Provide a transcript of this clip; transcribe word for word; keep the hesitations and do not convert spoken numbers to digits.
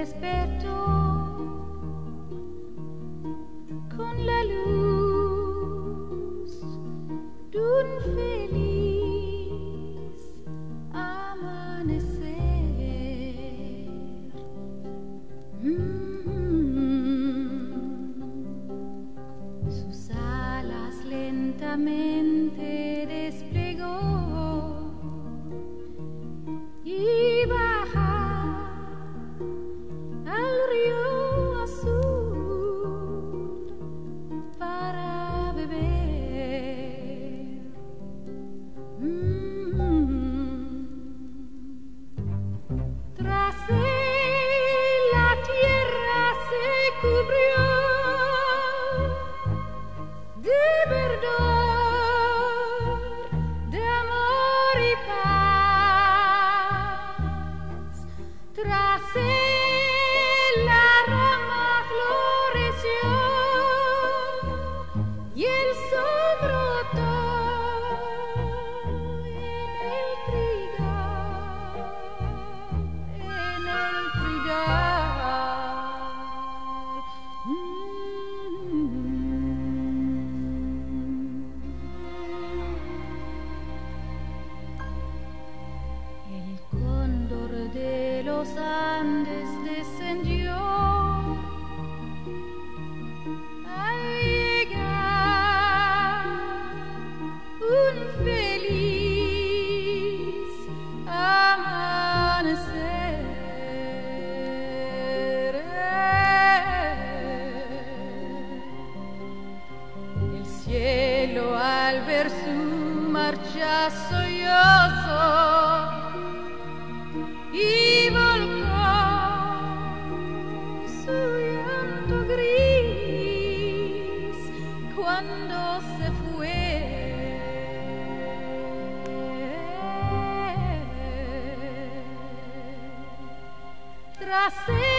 despertó con la luz de un feliz amanecer. Mm-hmm. Sus alas lentamente desplegó y baja al río azul para beber. Mm-hmm. Tras él la tierra se cubrió de verdor, de amor y paz. Tras él la rama floreció y el sol brotó en el trigal, en el trigal. Mm. El cóndor de los Andes descendió al llegar un feliz amanecer. El cielo al ver su marcha sollozo y volcó su llanto gris cuando se fue. Tras él